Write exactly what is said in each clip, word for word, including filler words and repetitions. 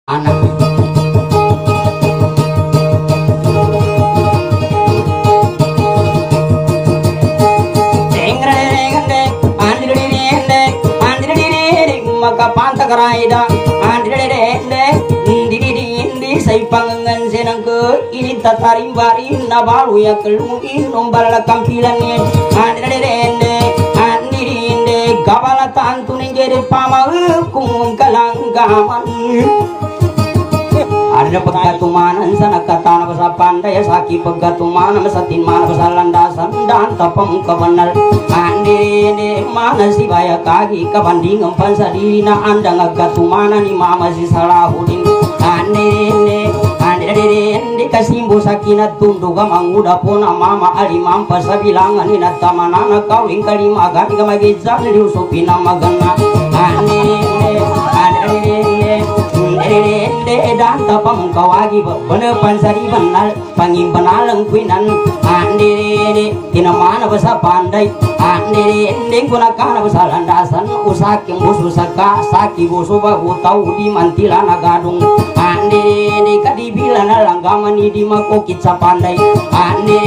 anak maka pantagaraida andrede di di di sai pangangan senang ke ini tatarimbarin na baru ya keluin nombal kampilannya andrede andrede gabala tantu nengere pama kung kalanggaman ada pegatumanan sana katana basa pandai saki pegatumanan satin mana basa landasan dan tapang kabanal ande mana si baya kaki kabanding empan sadina anda ngagatumanan ni mama si Salahuddin ande ande ande kasimbu sakinat tunduga manguda puna mama ali mampa sabilangan ni natamanana kawing kalima gati kamagizan diusupina magana ande ande ande dan tapang kawagi benepan sari benal pangim benalang kuinan ande tina mana basa pandai ande ande gunakan basa landasan usak yang busu saka saki busu bahu tau di mantila nagadung ande kadibila nalanggaman di makokit sa pandai ande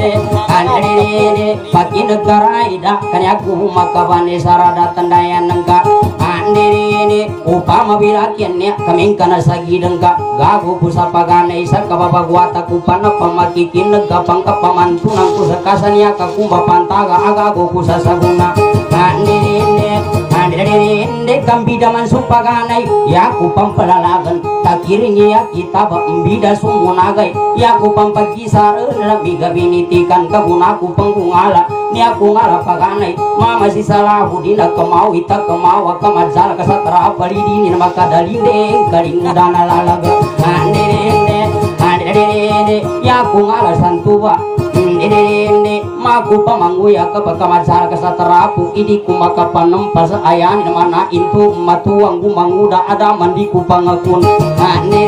ande paki negara ida kanyaku makabane sarada tandayan nengka ande upama bilakiannya kaming kana sagi dengka gago pusapagana isa kababagwata kupana pamakikin nagapang kapamantu nang kusakasanya kakumba pantaga agago kusasaguna ande ande ande kambidaman supaganay ya kupang palalagan takiringi ya kita ba mbida sumunagay ya kupang pagkisar labiga binitikan kaguna kupang kungala ni aku ngala paganay mama si Salahuddin kemau ita kemau kamadzal kasatra palidini makadalinde kaling dana lalaga ande ande ande ya aku ngala santuwa ande maku pamanguya kapakamadsal kasatra idi kumakapanem pas ayan mana itu matuang gumanguda ada mandiku pangakun ande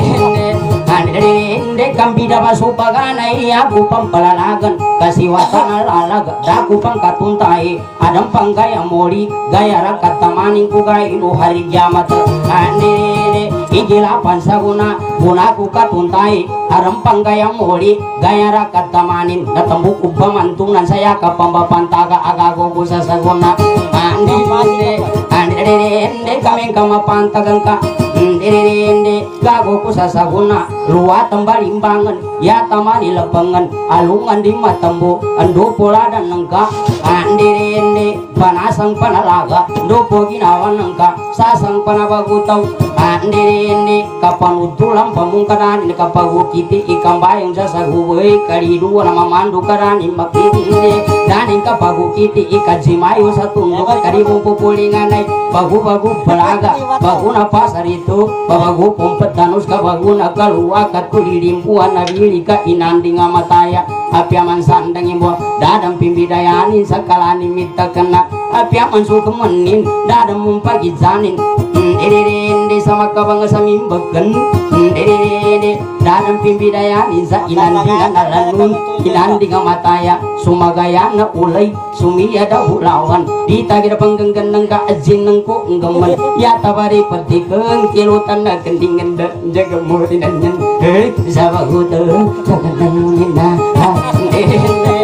ande kambida masupaganay aku pampalalagan kasiwatan alalaga daku pangkatuntai adam panggaya moli gaya rakat tamaning ku gainu hari kiamat ane igilapan saguna bunaku katuntai adam panggaya moli gaya rakat tamanin natambuku pamantungan saya kapambapantaga agago kusasaguna ane ane ane ane kaming kamapantagan ka ende gago kusasaguna luat tembalimbangan ya tamani lepengan alungan di matambo ando pola dan nengka ande ende panasang panalaga dopo ginawan nengka sasang panabagutaw ande ende kapan utulang pamungkaran ini kapagukiti ikang bayang sasaguwe kalidu nama mandu karani makitinde dan kapagukiti ikajimayo sa tundo karibu pupulinganay bagu-bagu pelaga baguna pasar itu bagu pompet danus kabaguna kaluakat kulilimpuan nabilika inanding amataya apiaman sandang imbo dadam pimbidayanin sakalani mita kena apiaman sukemenin dadam mumpagizanin ende sama kabang samimbagan ende dadam pimbidayanin sa inanding analanun inanding amataya sumagayana ulay sumiya dahulawan ditagir panggengan nengka azin nengko nggeman ya tabari pertikeng kilutan na kendingan da jaga murinanyan hei sabagutu sakantanunina ande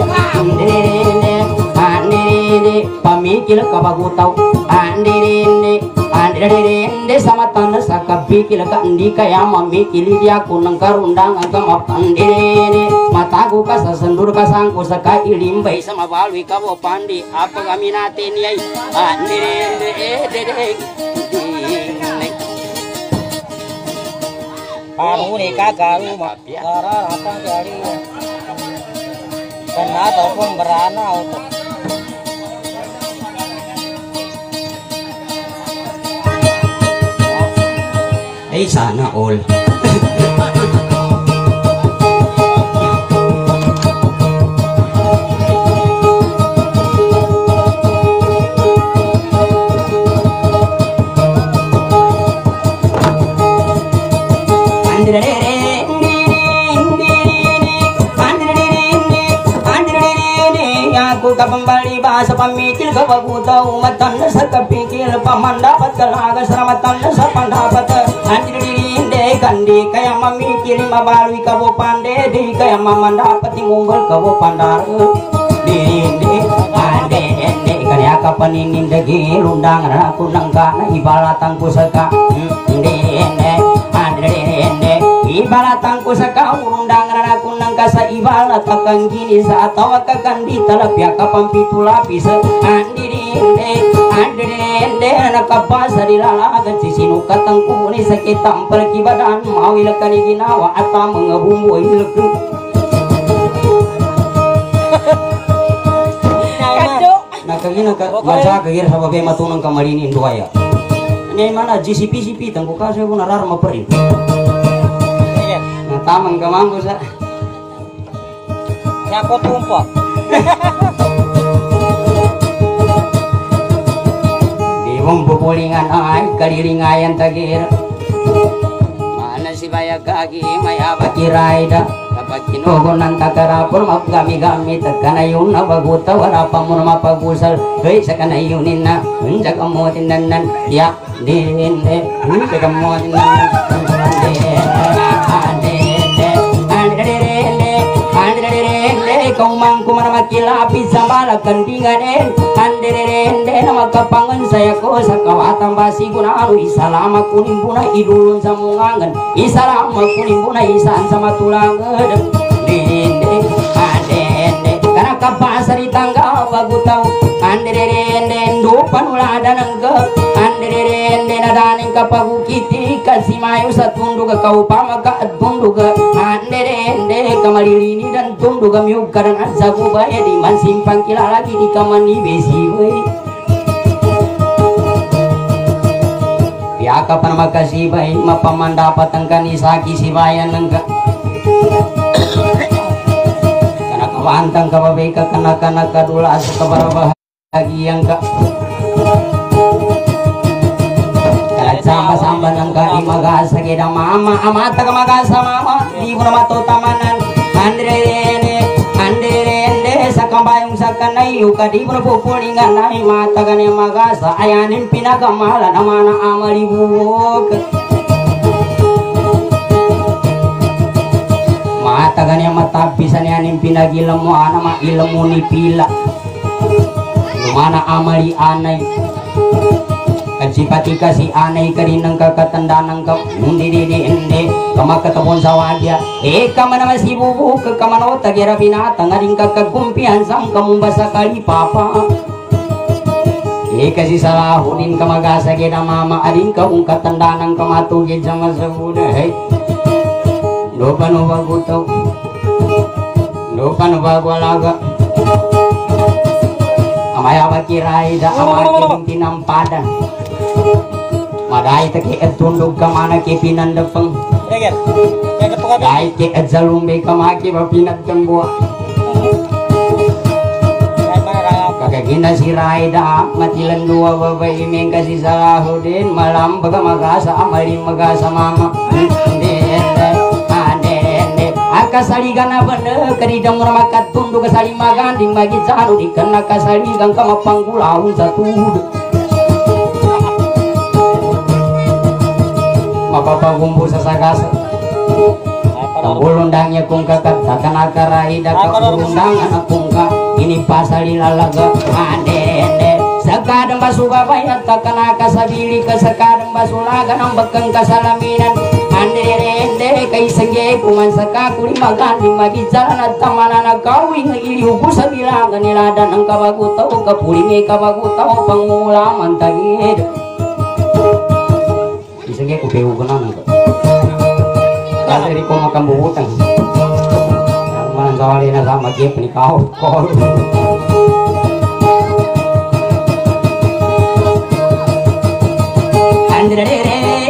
ande ande pamikil kabagutaw ande ande ande ande sama tanah sakapikil ka andi kaya mamikili dia kunang karundang agama ande mataku kasasendur kasangku saka ilimbay sama balwi kabo pandi apa kami natin yay ande ande ande paru ni kagaru makara ratang dari kena ataupun berana untuk eh sana all aku kapambali bahasa pamikil kabagutaw matan sa kapikil paman dapat kalaga seramatan sa pandapat andirinde kandi kaya mamikiri mabalui kabo pande di kaya mamandapati munggol kabo pandar dindi ande ende kaya kapaninin dagi lundang aku nangka ibaratang pusaka dindi ande ende ibaratang pusaka undang aku nangka sa ibarat kang gini sa atawa kakandi talapya kapampitu lapis andi dindi ande ende anak kapasa dilalagan si sinu katang kuni sakit tampal kibadan mau ilakani ginawa atau mengebumbu ilakun nah kagina baca kagir sama be matunang kamarinin dua ya ini mana G C P C P tangku kasih pun arar maperin nah tamang kamanggo sa siapa tumpah mempupulingan ay kaliringayan tagir mana si baya kagi maya bakiraida kapag kinugunan takarapur magami-gami takanayun na baguta wala pa mo na mapagusal hey sa kanayunin na unja kamutin nanan yak din eh unja kamutin nanan kau mangku mana makilapi sambala kandingan anderende nama kapangan saya ko sakawatan basi gunanu isalama kunimbuna idulun samungangan isalama kunimbuna isan sama tulangan dende andende karena kapasari tangga bagutau anderende ndo panulada nangga anderende nadaning kapagukiti kasimayu satunduga kau pamaka tunduga anderende kamalilini dan tunduga miuk kadang azabu baya di man simpang kila lagi di kamani besi we ya kapan makasih baik mapaman dapat angkan isaki si bayan nangka karena kawantang kababeka kana-kana kadula asa kabarabah lagi yang ka sama-sama nangka imagasa keda mama amata kamagasa mama di puna mato tamanan andre andere sakambayong sakanayu kadi puna pupulingan nai mata kane magasa ayanin pinagamalan amana amali buwok mata kane mata pisan yanin pinagilemu anama ilmu ni pila mana amali anay kancipati kasih aneh karinang kakatandanang ka mundi di di ende kamakatapon sa wadya eh kamana masih bubu ke kamano tagira binatang ading kakagkumpihan sang kamumbasa kali papa eh kasih salahunin kamagasa gina mama ading ka ungkatandanang kamatugid sa masabuda hey lupa no bagutaw lupa no bagwalaga amaya bakiray da amaking tinampadan madai taki etundog kamana ki pinandapang dai ki edzalumbe kamaki ba pinagtambuwa kakagina si Raida matilan dua babai imeng kasi salahudin malam baga magasa amalim magasa mama kasaligan na bener keridang ramakat tunduk kasali maganding bagi jaru dikena kasaligan kama panggulaun satu mapapa gumbu sasagasa bulundangnya kung kakat takkan akarai daka bulundangan akungka ini pasali lalaga adende sakadang basuga bayat takkan akasabili kasakadang basulaga nambakang kasalaminan andere kay sengge kuman saka kuli maganding magijalan at tamanan nagkawing ilihubo sa bilangan niladan ang kabagutaw kapuling kabagutaw pangulaman tagid sengge kupeho ko na kasi ko makambuhutan ang manang kawali na sa magip ni kao ko andere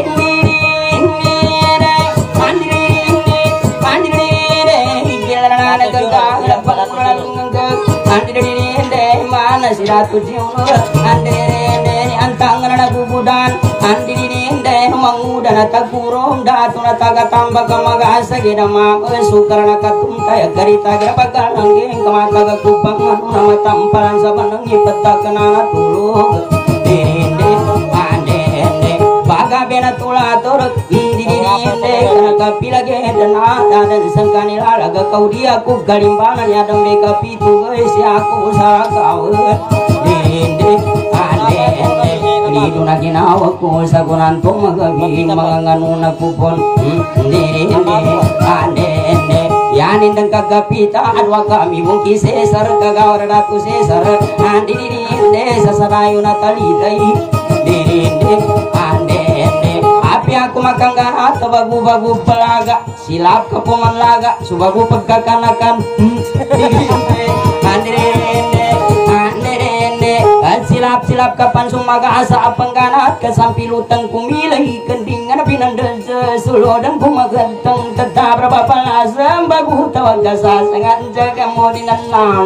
mana si ratu jiuno andere antang na bubudan andere mangudan at agurong dato na taga tamba kamagasa gina mga sukar na katuntay garita gira pagkalangging kamataga kupang ano na matampalan sa banang ipatag na natulog dinde andere baga benatulator hindi inde kana kapila ge dana dan sangkanila laga kau dia ku galimbangan ya dembe kapitu geus aku sakau inde ande Lidu na ginawa ko sa kunanto magabi manganganuna kupon inde ande ande yanin dan kagapita adwa kami mungki sesar kagawar datu sesar ande inde sasarayu natalitai inde ande inde api aku makan ganat bagu-bagu pelaga silap kepoman laga subagu pegakanakan ande inde silap-silap kapan sumaga asa pengganat kesampilutan kumilai kendingan pinandan sesulo dan kumaganteng tetap berapa lasem bagu tawagasa sangat jaga modinan nam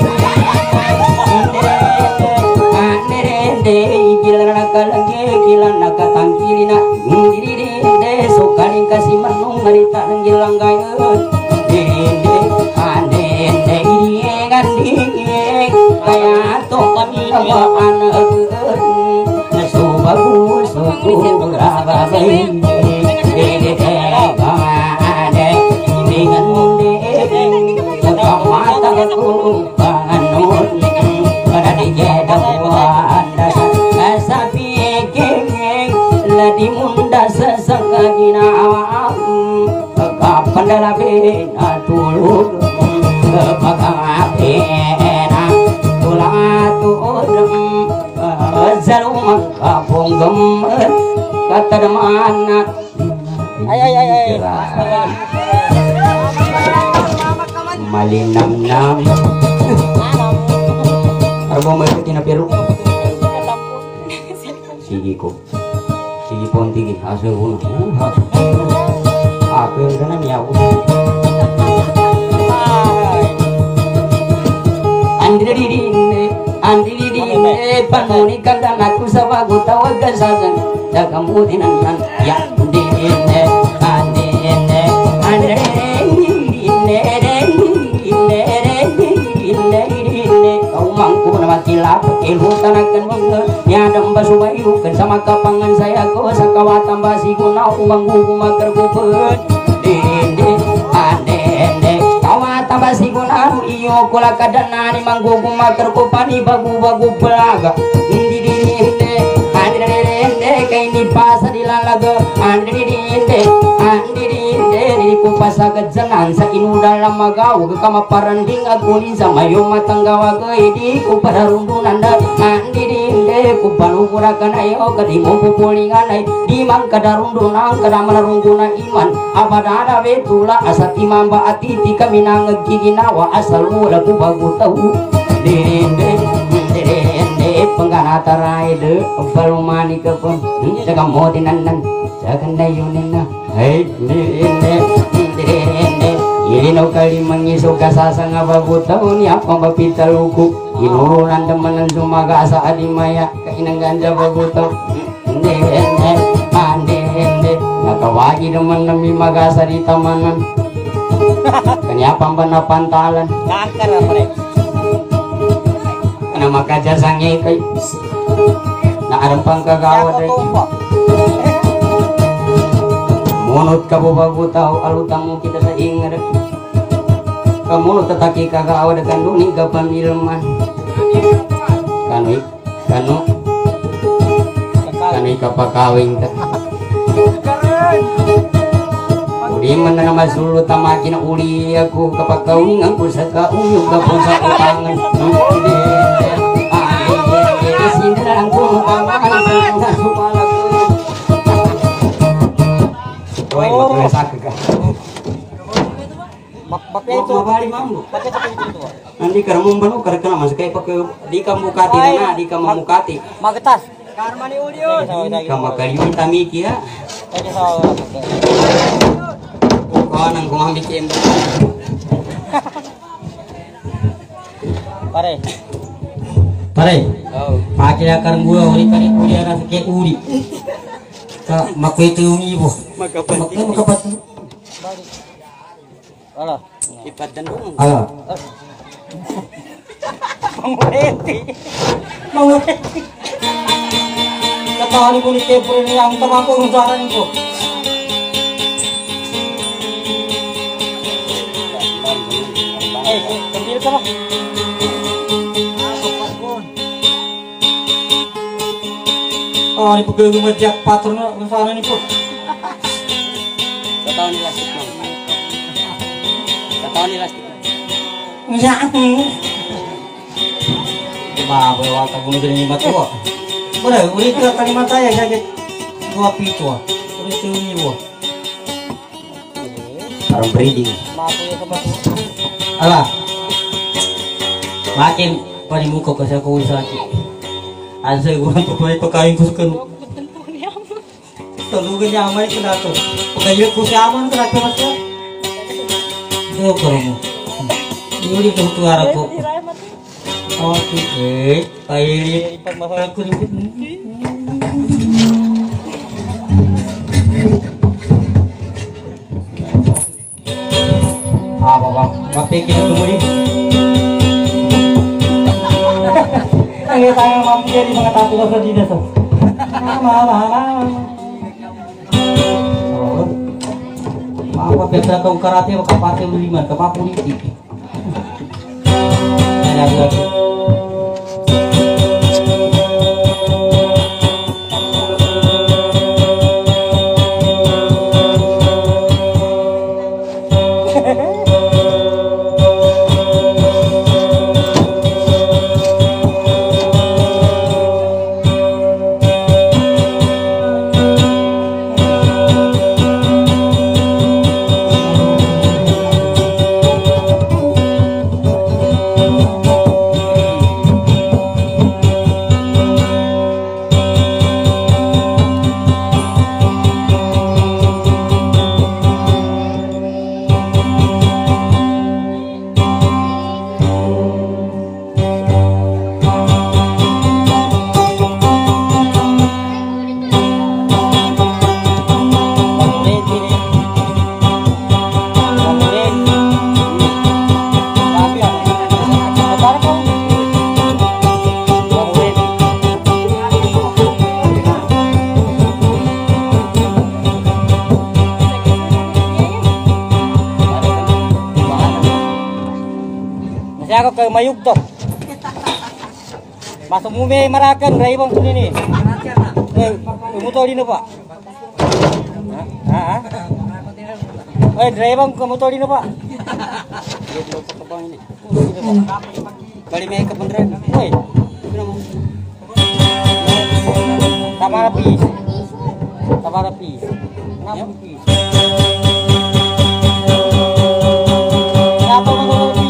nere gila nakalage gila nakatangkilina diri de sokaling kasih menung ngarita ngilang gayut dende ande ende iri ngandi kaya to kami lawa anak nasu bagus suku berapa bayi dede ade dengan munde kekamata ku panganut pada dijedam anda sapi kengeng ladi munda sesangagina kapan dalam bina tulur kepakapena tulatudem zalumang kapong gemer kata demana ay ay ay ay malinam nam arbo mo ikutin na pero sige ko sige po ang tigil aso yung una ako yung ganan niya ako andiririnne andiririnne panuni kandang aku sabagu tawag kasasan dagamudinan nan ya andiririnne andiririnne andiririnne andiririnne kau mangku nama kilap ilutan akan bangga nyadam basubayukan sama kapangan saya ko sakawatan basi guna umanggu kumakar kupet dende andende kawatan basi guna iyo kula kadanani manggu kumakar kupani bagu-bagu pelaga indidinde andende kaini pasa dilalaga andidinde andidinde di kupasagat janan sa inu dalam magaw kamaparanding aguni sa mayo matanggawa di kupararundunan da andidinde kupanukurakan ayo kadimu pupulingan ay di mang kadarundunan kadamararunggunan iman abadada betula asat imamba atiti kami nangagiginawa asal mula kubagu tahu dinde dinde pengganata raide palumani kepun jaga modinan nan jaga dayunin hey dinde dinde irino kali mengisu kasasa ngabagu tahu ni apa bapita luku inurunan temenan sumaga asa adimaya kainang ganja bagu tahu dinde dinde nakawagi temen nami magasa di tamanan kenapa bana pantalan nakar apa rek kana makaja sange kay na arampang kagawad rek munut ka bagu tahu alutang kita sa ingar kamu tetaki kagawad kanduni ka pamilman kanui kanu kanui kapakawing ta uli man na masulu tamakin uli aku kapakawing aku sa kauyog kapon sa utangan uli sindaran ko tamakan sa sumalak Woi, masak ka. Bapak itu mabali mambo. Nanti kamu baru karena masuk kayak pakai di kamu kati na di kamu mukati. Magatas. Karmani ulion. Kamu kali minta miki ya. Kau nang kumang bikin. Pare. Pare. Oh. Pakai akar gua uri kali uri ada kayak uri. Kak makai itu ibu. Makapat. Makapat. Halo. Ipat dan dong. Halo. Mangureti. Mangureti. Kata hari pun itu pun yang terlaku usahakan itu. sama. Oh, ini pegawai ngejak patron sana ini pun. Tahu nih lastik bang. Tahu nih lastik. Enggak. Coba bawa tak guna jadi lima tua. Boleh, boleh ke kalimat saya sakit dua pitu. Boleh tu ni buah. Orang breeding. Alah. Makin pani muka kasi ako sakit. Asa gurang to koy pagkain ko sa kanu. Talugan niya amay ko na to. Pagkain ko sa aman ko na to mas. Yo karo mo. Yuri ko tuara ko. Okay, eh, pairi pagmahal ko rin. Ah, baba, mapikir ko mo rin. Ang tayo mampiya di mga tapo sa dito so. Mama, mama. Oh. Apa pesta kau karate makapate uliman kapapuliti. Ada lagi. Ako kay mayug to. Masuk mumi marakan rai bang sini ni. Eh, motor ini pak. Ah, ah. Eh, driver ke motor ini pak. Balik main ke beneran. Woi. Sama rapi. Sama rapi. Kenapa rapi? Kenapa motor rapi?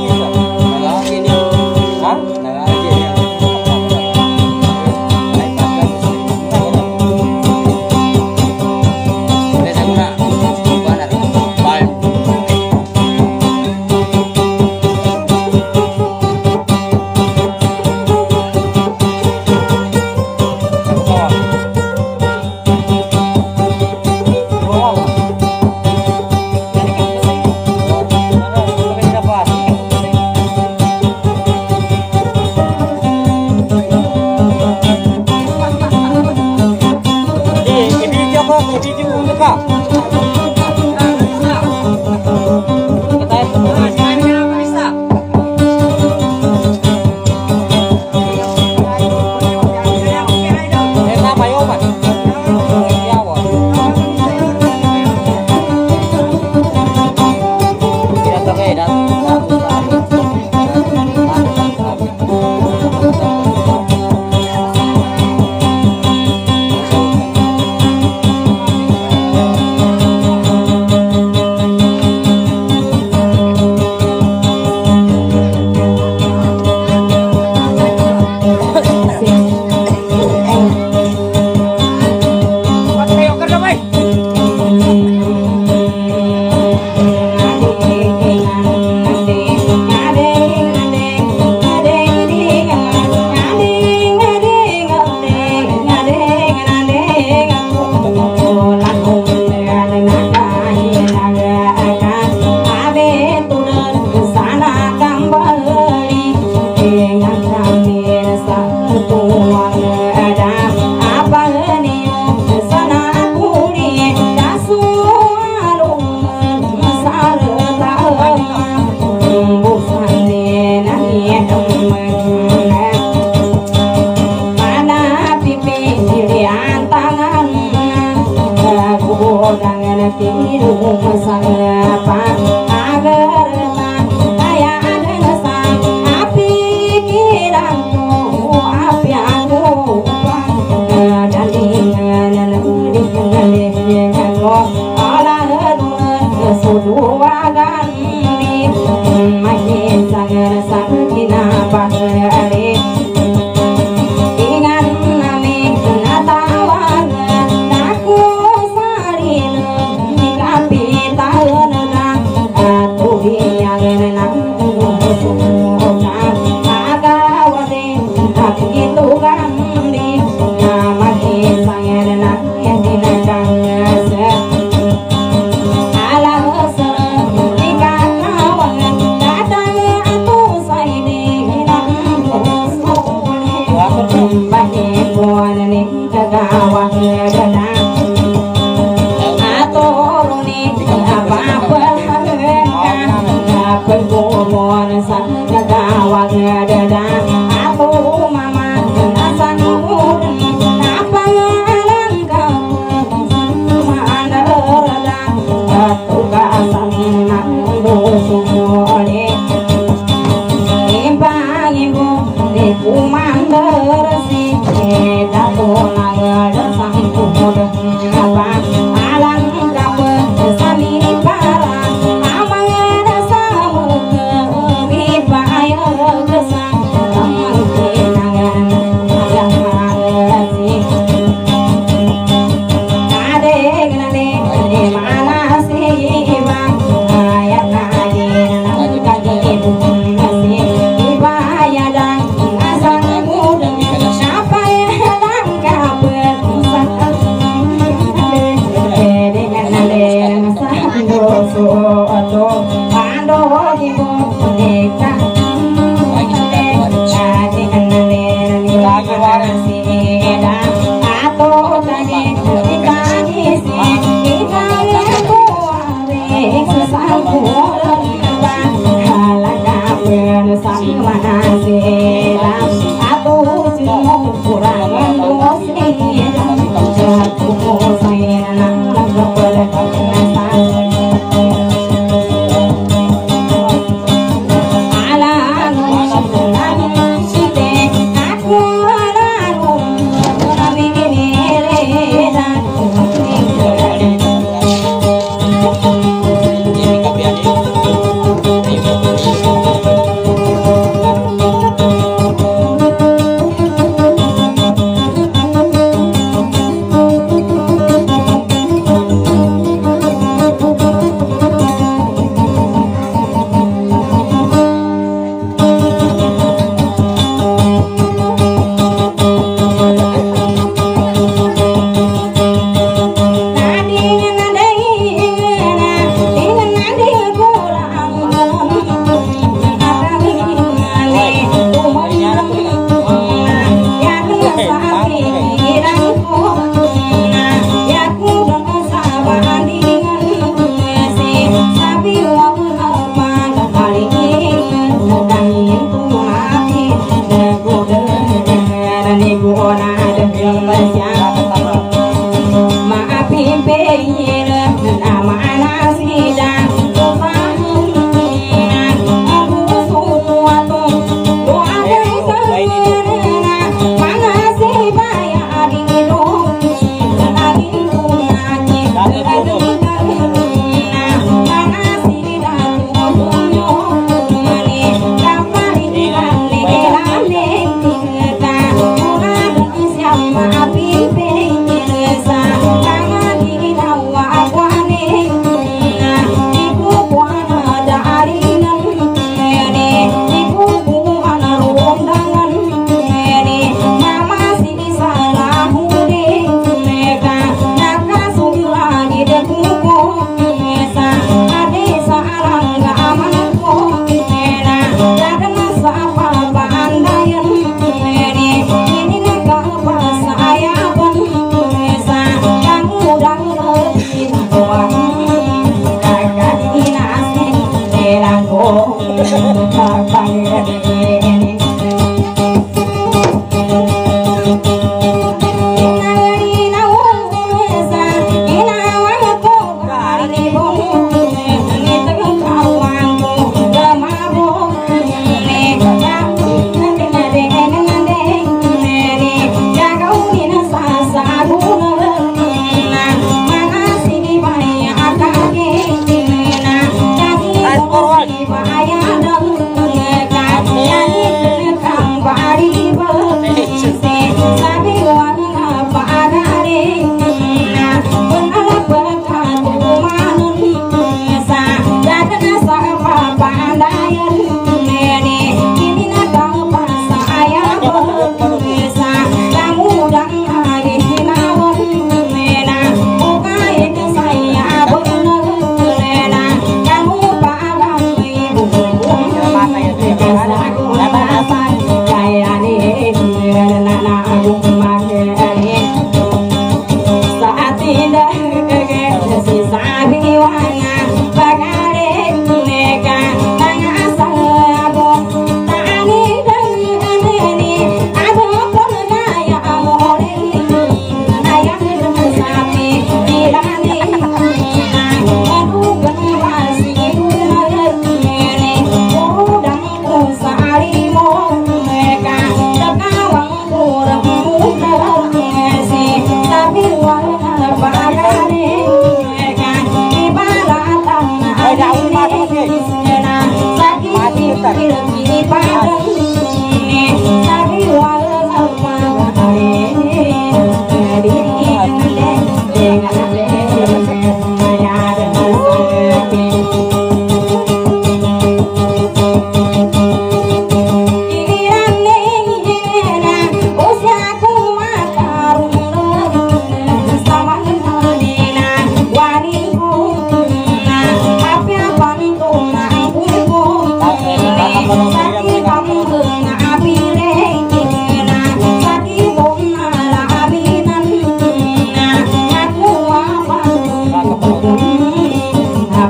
Bang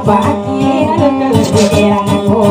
baki kegeranganku.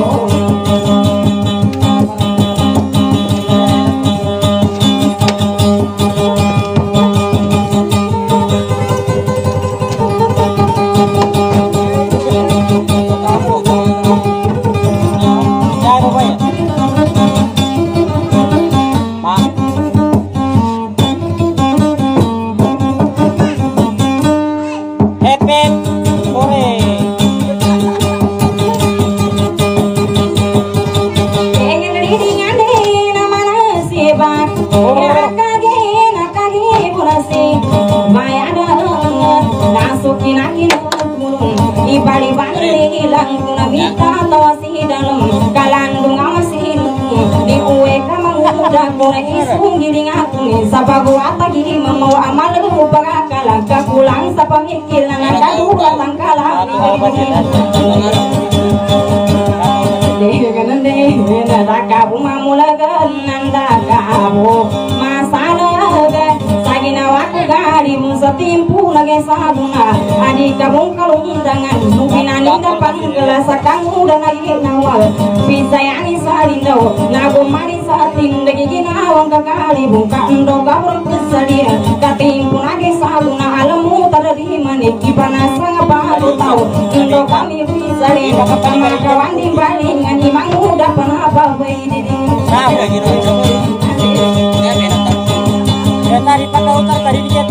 Sabago atagi mau amal lupa kalang kapulang sa pamikilan na kaduga ang kalang ganun din nadakabu mamulagan nandakabu masalaga sa ginawa ko gari mo sa timpo nagesaguna adi kabong kalundangan nung pinaninda panggala sa kanguda na ginawal pisayani sa rindaw nagumari sa tindagi ginawang kakali bungkando kabong kesadia katimpo nagesaguna alam mo tadadi manik ipanasa nga palutaw indo kami pisari pamakawan di baling ani manguda panapa bayi Apa gitu? Ya beda. Ya tadi pada utar tadi dia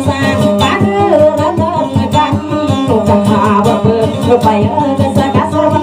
Supaya kesakasar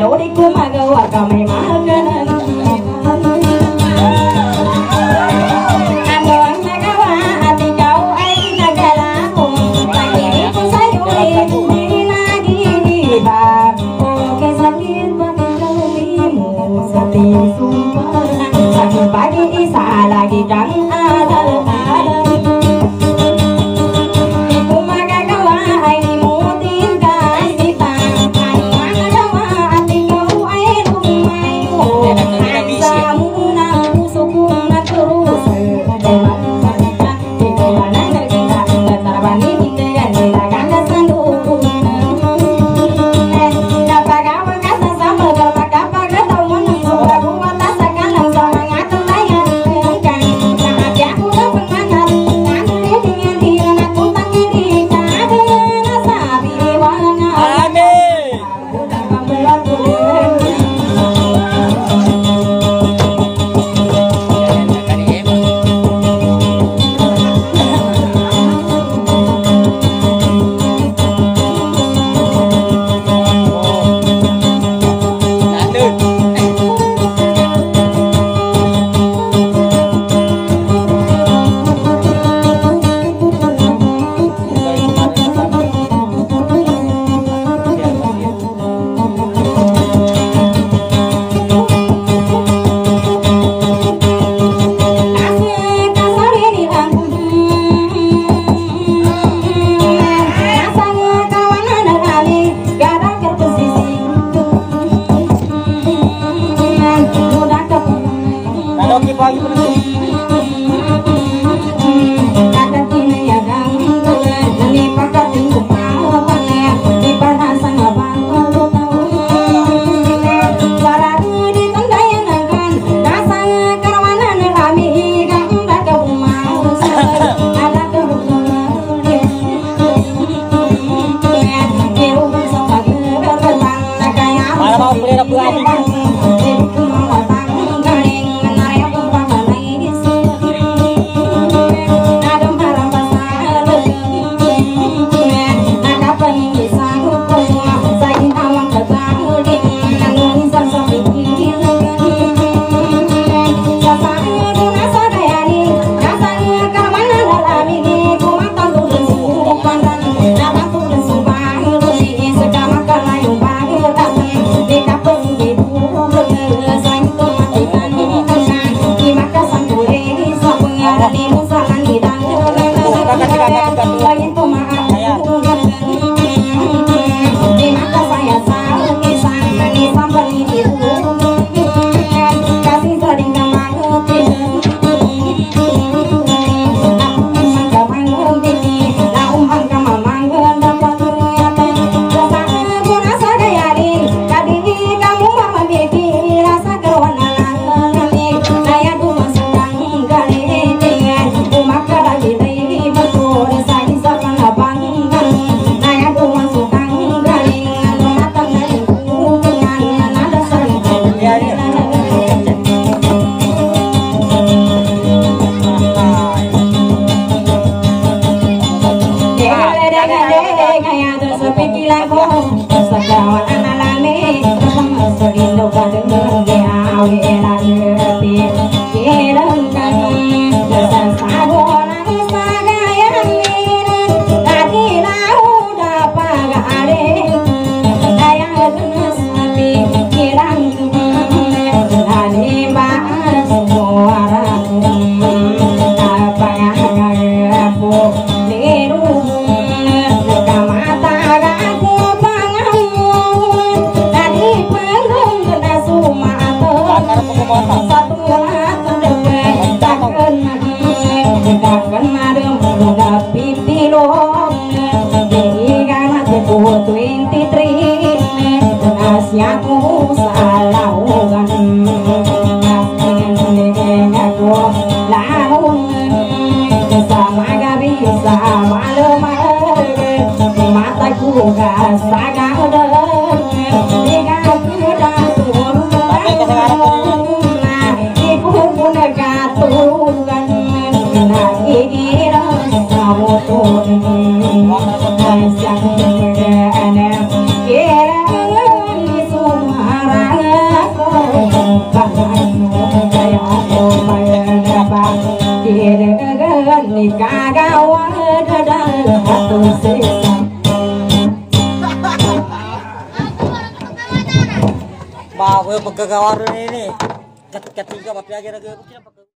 Sauriku magawa kamay maganan Ano ang nagawa at ikaw ay nagalaho Pag-ibig ko sa'yo hindi nag-iiba Okay sakit bakit ka lumimos sa tisumpa Sakit pag-iisa lagi kang alal-alal Kung magagawa ay limutin ka kita Ano ang nagawa at ikaw ay lumayo Sa muna puso kong nagturusa Ay magpapagka Ikaw man ang nagkita Natarabangin dengan nilagang kasandunan Napagawa ka sa sama Kapag-kapag-ataw mo ng sobrang buwata sa kalang sa mga tulayan Kang nakati ako na panganap Nanulitingan din at kung tangiri ka na sabi iwangan Amin. Ako na pambalat ulit dengan nikah kawan dadal satu sisa. Bawa pegawai ini ket ketiga bapak aja lagi